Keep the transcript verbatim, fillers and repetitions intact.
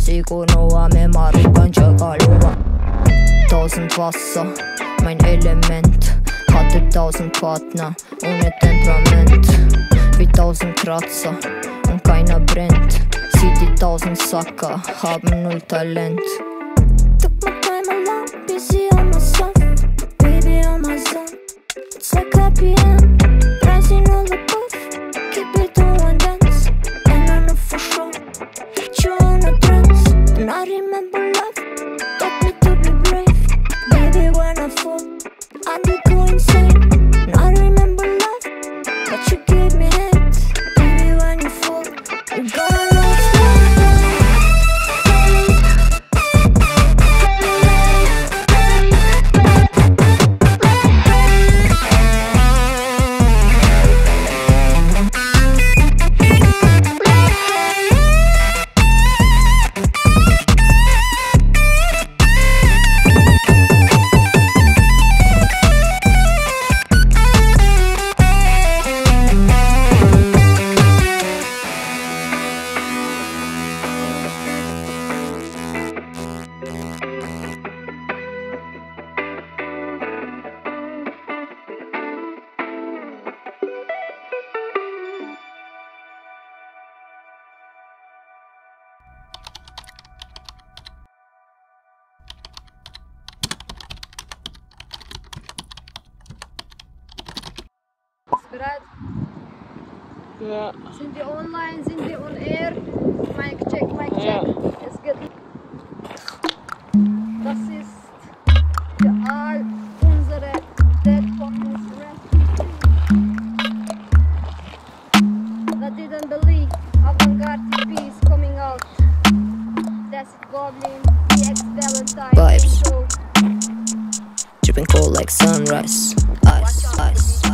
Supernova, me marriban Jagalova. Tausend Wasser, mein Element. Hatte tausend Partner, ohne Temperament. Wie tausend Kratzer und keiner brennt. Sie die tausend Sacker, haben null Talent. Took my time alone, busy on myself. Baby on my zone, it's like happy end. Rising all the puff, keep it on one dance. And I know for sure, hit you on a trance. And I remember love, taught me to be brave. Baby when I fall, I do go insane. And I remember love, that you gave me hands. Baby when you fall, you gotta know it's bereit? Ja. Sind wir online? Sind wir on air? Mic check, mic check. Ja. Es geht. Das ist für all unsere dead homies that didn't believe avant-garde T V is coming out. Dacid Go eight lin, D X Valentine. Vibes. Enzo. Dripping cold like sunrise. Ice, ice.